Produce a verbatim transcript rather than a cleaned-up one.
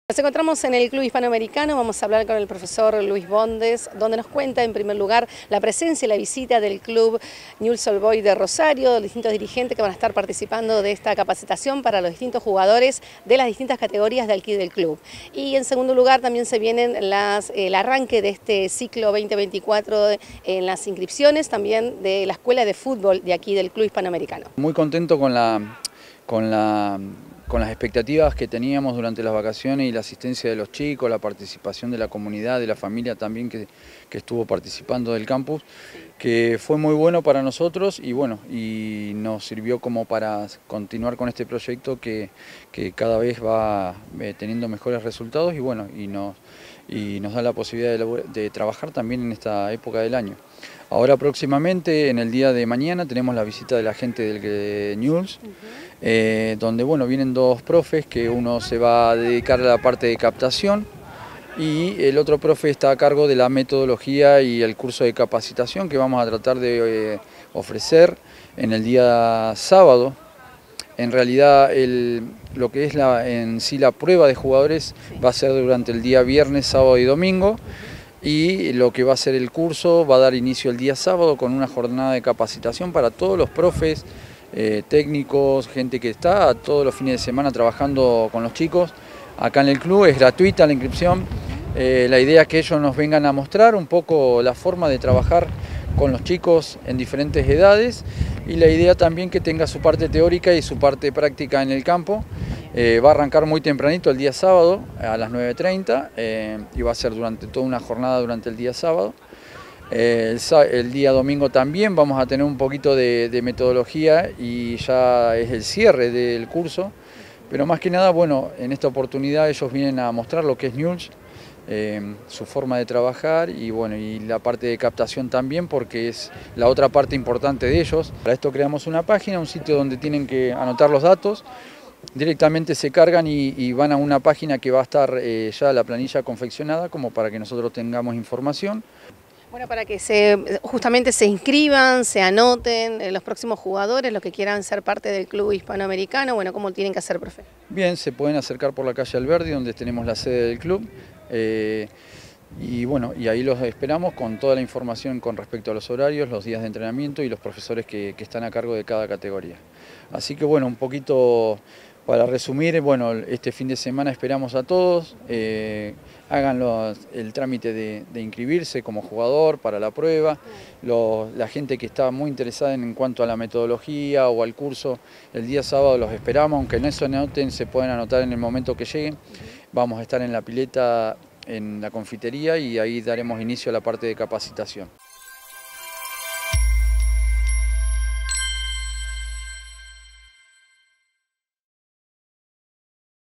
Nos encontramos en el Club Hispanoamericano, vamos a hablar con el profesor Luis Bondes, donde nos cuenta en primer lugar la presencia y la visita del Club Newell's Old Boys de Rosario, de los distintos dirigentes que van a estar participando de esta capacitación para los distintos jugadores de las distintas categorías de aquí del club. Y en segundo lugar también se vienen las, el arranque de este ciclo veinte veinticuatro en las inscripciones también de la Escuela de Fútbol de aquí del Club Hispanoamericano. Muy contento con la... Con la con las expectativas que teníamos durante las vacaciones y la asistencia de los chicos, la participación de la comunidad, de la familia también que, que estuvo participando del campus, que fue muy bueno para nosotros y bueno, y nos sirvió como para continuar con este proyecto que, que cada vez va eh, teniendo mejores resultados y bueno, y nos, y nos da la posibilidad de, de trabajar también en esta época del año. Ahora próximamente, en el día de mañana, tenemos la visita de la gente del de Newell's, uh-huh. eh, donde bueno, vienen dos profes, que uno se va a dedicar a la parte de captación y el otro profe está a cargo de la metodología y el curso de capacitación que vamos a tratar de eh, ofrecer en el día sábado. En realidad el, lo que es la, en sí la prueba de jugadores va a ser durante el día viernes, sábado y domingo. Y lo que va a ser el curso va a dar inicio el día sábado con una jornada de capacitación para todos los profes, eh, técnicos, gente que está todos los fines de semana trabajando con los chicos. Acá en el club es gratuita la inscripción. Eh, la idea es que ellos nos vengan a mostrar un poco la forma de trabajar con los chicos en diferentes edades y la idea también que tenga su parte teórica y su parte práctica en el campo. Eh, va a arrancar muy tempranito el día sábado a las nueve treinta eh, y va a ser durante toda una jornada durante el día sábado. Eh, el, el día domingo también vamos a tener un poquito de, de metodología y ya es el cierre del curso, pero más que nada, bueno, en esta oportunidad ellos vienen a mostrar lo que es Newell's, eh, su forma de trabajar y bueno, y la parte de captación también, porque es la otra parte importante de ellos. Para esto creamos una página, un sitio donde tienen que anotar los datos. Directamente se cargan y, y van a una página que va a estar eh, ya la planilla confeccionada como para que nosotros tengamos información. Bueno, para que se, justamente se inscriban, se anoten eh, los próximos jugadores, los que quieran ser parte del Club Hispanoamericano, bueno, ¿cómo tienen que hacer, profe? Bien, se pueden acercar por la calle Alberdi, donde tenemos la sede del club. Eh, Y bueno, y ahí los esperamos con toda la información con respecto a los horarios, los días de entrenamiento y los profesores que, que están a cargo de cada categoría. Así que bueno, un poquito para resumir, bueno, este fin de semana esperamos a todos, eh, hagan los, el trámite de, de inscribirse como jugador para la prueba, los, la gente que está muy interesada en, en cuanto a la metodología o al curso, el día sábado los esperamos, aunque no se anoten, se pueden anotar en el momento que lleguen. Vamos a estar en la pileta en la confitería y ahí daremos inicio a la parte de capacitación.